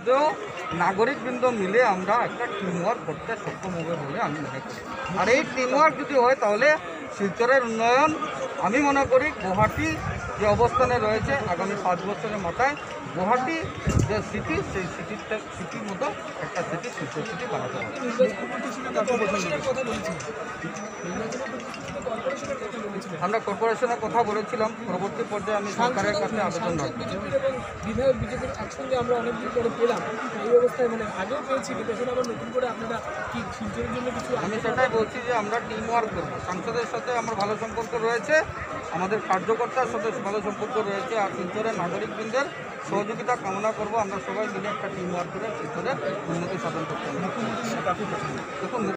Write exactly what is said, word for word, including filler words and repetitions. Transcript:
মধ্যেও নাগরিকবৃন্দ মিলে আমরা একটা টিমওয়ার্ক করতে সক্ষম হবে বলে আমি মনে করি। আর এই টিমওয়ার্ক যদি হয় তাহলে শিলচরের উন্নয়ন আমি মনে করি গুয়াহাটি যে অবস্থানে রয়েছে আগামী পাঁচ বছরের মাথায় গুয়াহাটি যে সিটি সেই সিটির সিটির মতো একটা সিটি শিলচর সিটি বানাতে হবে। আমরা কর্পোরেশনের কথা বলেছিলাম, পরবর্তী পর্যায়ে আমি সরকারের কাছে আবেদন রাখবো। বিধায়ক বিজেপির একসঙ্গে আমরা অনেকদিন পরে পেলাম, এই অবস্থায় মানে আগেও পেয়েছি কিন্তু এখন আবার নতুন করে আপনারা কি শিলচরের জন্য কিছু? আমি সেটাই বলছি যে আমরা টিম ওয়ার্ক করবো। সাংসদের সাথে আমার ভালো সম্পর্ক রয়েছে, আমাদের কার্যকর্তার সাথে ভালো সম্পর্ক রয়েছে, আর শিলচরের নাগরিকবৃন্দের সহযোগিতা কামনা করবো। আমরা সবাই মিলে একটা টিম ওয়ার্ক করে শিলচরের উন্নতি সাধন করতে হবে। দেখুন